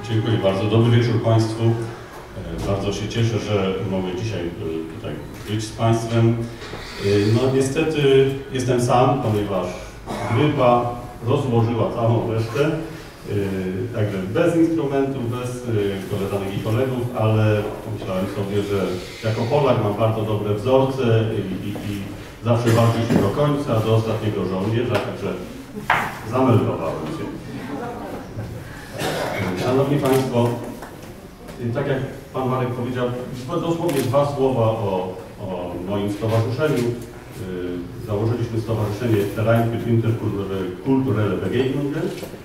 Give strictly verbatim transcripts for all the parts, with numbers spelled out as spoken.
Dziękuję bardzo. Dobry wieczór Państwu. Bardzo się cieszę, że mogę dzisiaj tutaj być z Państwem. No niestety jestem sam, ponieważ grypa rozłożyła całą resztę. Także bez instrumentów, bez koleżanek i kolegów, ale pomyślałem sobie, że jako Polak mam bardzo dobre wzorce i, i, i zawsze walczy się do końca, do ostatniego żołnierza, także zameldowałem się. Szanowni Państwo, tak jak Pan Marek powiedział, dosłownie dwa słowa o, o moim stowarzyszeniu. Założyliśmy stowarzyszenie Verein für interkulturelle Begegnungen.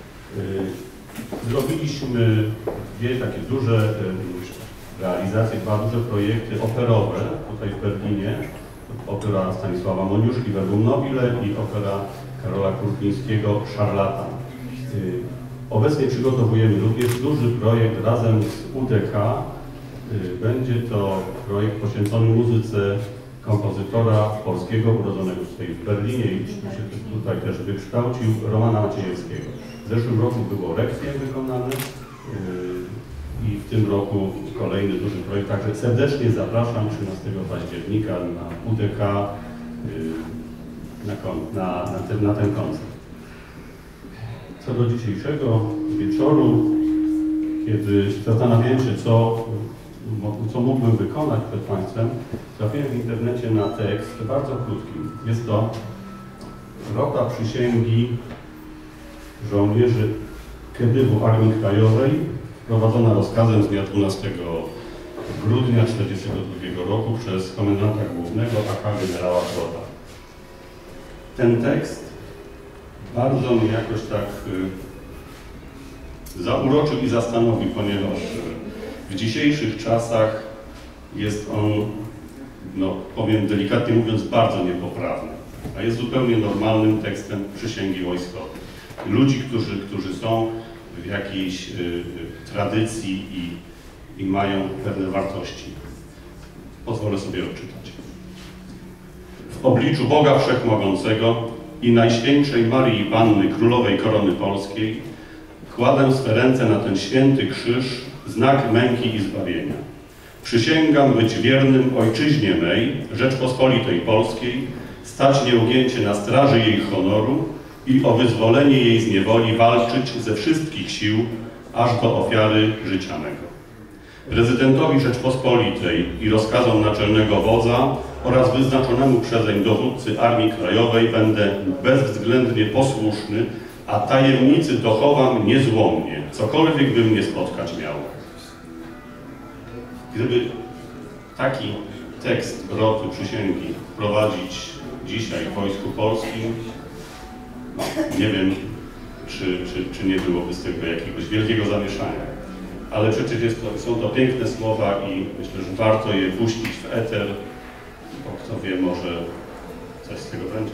Zrobiliśmy dwie takie duże realizacje, dwa duże projekty operowe tutaj w Berlinie. Opera Stanisława Moniuszki Verbum Nobile i opera Karola Kurpińskiego Szarlatan. Obecnie przygotowujemy również duży projekt razem z U D K. Będzie to projekt poświęcony muzyce kompozytora polskiego urodzonego tutaj w Berlinie i się tutaj też wykształcił, Romana Maciejewskiego. W zeszłym roku było Requiem wykonane i w tym roku kolejny duży projekt. Także serdecznie zapraszam trzynastego października na U D K na, na, na, ten, na ten koncert. Co do dzisiejszego wieczoru, kiedy zastanawiałem się, co, co mógłbym wykonać przed Państwem, trafiłem w internecie na tekst bardzo krótki. Jest to rota przysięgi żołnierzy Kedywu Armii Krajowej, wprowadzona rozkazem z dnia dwunastego grudnia tysiąc dziewięćset czterdziestego drugiego roku przez komendanta głównego A K generała Szrota. Ten tekst bardzo mnie jakoś tak y, zauroczył i zastanowił, ponieważ w dzisiejszych czasach jest on, no powiem delikatnie mówiąc, bardzo niepoprawny, a jest zupełnie normalnym tekstem przysięgi wojskowej. Ludzi, którzy, którzy są w jakiejś y, tradycji i, i mają pewne wartości. Pozwolę sobie odczytać. W obliczu Boga Wszechmogącego i Najświętszej Maryi Panny Królowej Korony Polskiej kładę swe ręce na ten święty krzyż, znak męki i zbawienia. Przysięgam być wiernym Ojczyźnie mej, Rzeczpospolitej Polskiej, stać nieugięcie na straży jej honoru i o wyzwolenie jej z niewoli walczyć ze wszystkich sił, aż do ofiary życia mego. Prezydentowi Rzeczpospolitej i rozkazom naczelnego wodza oraz wyznaczonemu przezeń dowódcy Armii Krajowej będę bezwzględnie posłuszny, a tajemnicy dochowam niezłomnie, cokolwiek by mnie spotkać miało. Gdyby taki tekst roty przysięgi wprowadzić dzisiaj w Wojsku Polskim, nie wiem, czy, czy, czy nie byłoby z tego jakiegoś wielkiego zamieszania. Ale przecież jest to, są to piękne słowa i myślę, że warto je puścić w eter, bo kto wie, może coś z tego będzie.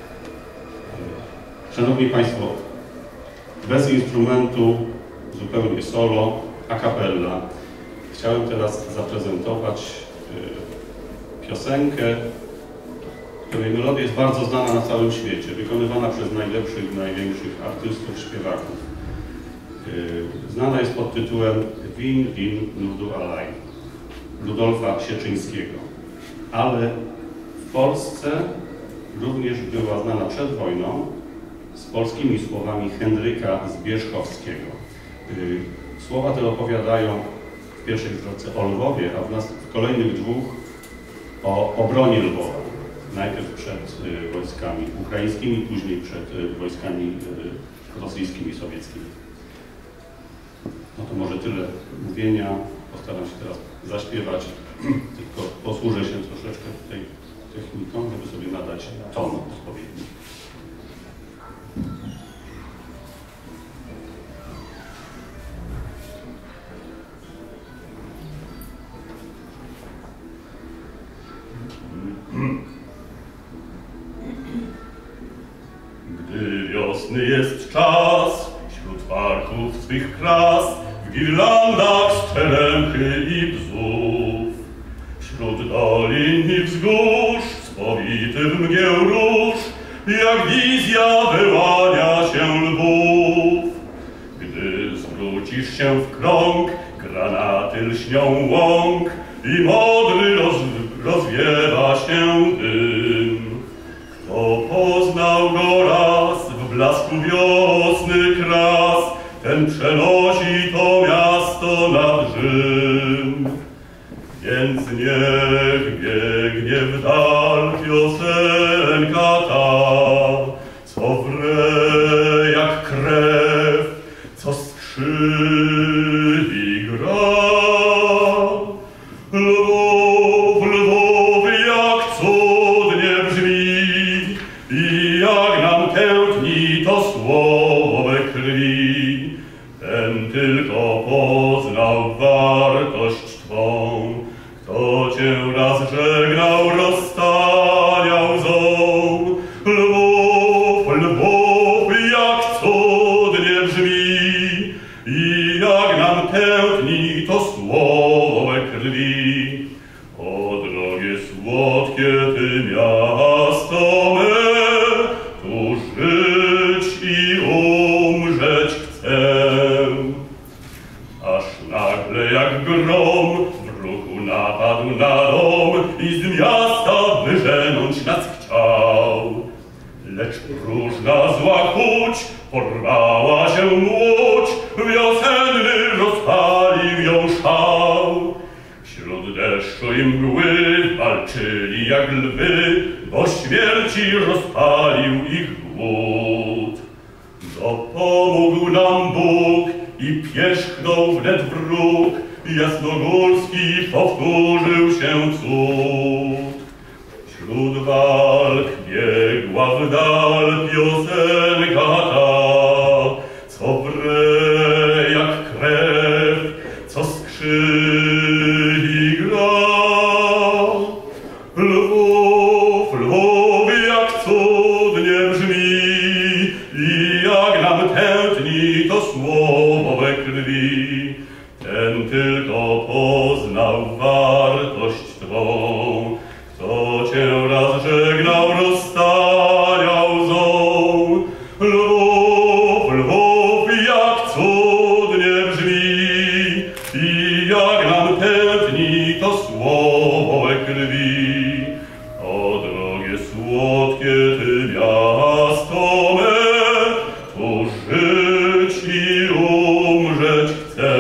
Szanowni Państwo, bez instrumentu, zupełnie solo, a cappella, chciałem teraz zaprezentować y, piosenkę, której melodia jest bardzo znana na całym świecie, wykonywana przez najlepszych, największych artystów, śpiewaków. Y, znana jest pod tytułem Win, win, ludu alaj Ludolfa Sieczyńskiego, ale w Polsce również była znana przed wojną z polskimi słowami Henryka Zbierzchowskiego. Słowa te opowiadają w pierwszej zwrotce o Lwowie, a w, nas, w kolejnych dwóch o obronie Lwowa. Najpierw przed wojskami ukraińskimi, później przed wojskami rosyjskimi, sowieckimi. No to może tyle mówienia. Postaram się teraz zaśpiewać, tylko posłużę się troszeczkę tutaj techniką, żeby sobie nadać ton odpowiedni. Gdy wiosny jest czas, wśród parków swych kras, w girlandach z czeremchy i bzów, wśród dolin i wzgórz, spowity w mgieł róż, jak wizja wyłania się lwów. Gdy zwrócisz się w krąg, granaty lśnią łąk i modry roz, rozwiewa się dym. Kto poznał go raz w blasku wiosny kras, ten przenosi to miasto nad Rzym. Więc niech biegnie w dal piosenka ta, co wre jak krew, co skrzy i gra. Lwów, Lwów, jak cudnie brzmi i jak nam tętni to słowo we krwi. Ten tylko poznał wartość Twą, kto Cię raz żegnał, rozstania łzą. Lwów, Lwów, jak cudnie brzmi i jak nam tętni to słowo we krwi. O drogie słodkie Ty miasto me, tu żyć i umrzeć chcę. Aż nagle jak grom w ruchu napadł na dom i z miasta wyżenąć nas chciał. Lecz próżna zła chuć porwała się łódź, wiosenny rozpalił ją szał. Wśród deszczu i mgły walczyli jak lwy, bo śmierci rozpalił ich głód. Dopomógł nam Bóg i pierzchnął wnet wróg, jasnogórski powtórzył się cud. Wśród walk biegła w dal piosenka ta, co wre jak krew, co skrzy i gra. Lwów, Lwów, jak cudnie brzmi i jak nam tętni to słowo we krwi. Ten tylko poznał wartość Twą, kto Cię raz żegnał, rozstania łzą. Lwów, Lwów, jak cudnie brzmi i jak nam tętni to słowo we krwi. O drogie słodkie Ty miasto me, tu żyć i umrzeć chcę.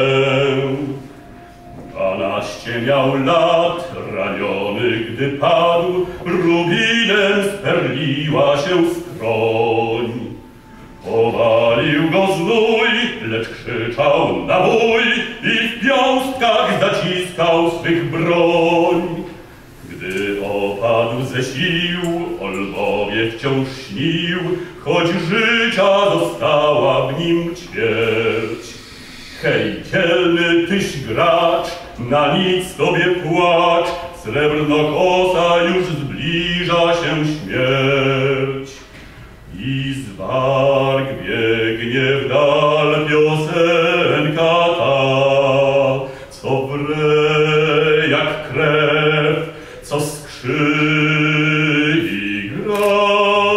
Dwanaście miał lat, raniony gdy padł, rubinem sperliła się skroń. Powalił go znój, lecz krzyczał na bój i w piąstkach zaciskał swych broń. Gdy opadł ze sił, o Lwowie wciąż śnił, choć życia została w nim ćwierć. Hej, dzielny Tyś gracz, na nic Tobie płacz, srebrnokosa już zbliża się śmierć. I z warg biegnie w dal piosenka ta, co wre jak krew, co skrzy i gra.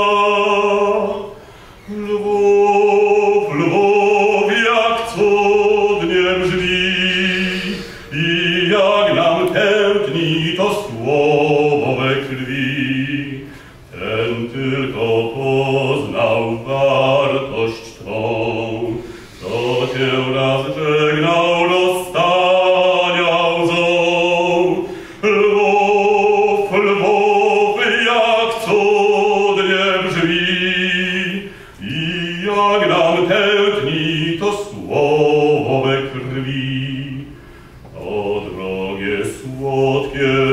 Lwów, Lwów, jak cudnie brzmi i jak nam tętni to słowo we krwi. Ten tylko poznał wartość Twą, kto Cię raz żegnał, rozstania łzą. Lwów, Lwów, jak cudnie brzmi i jak nam tętni to słowo we krwi. O drogie słodkie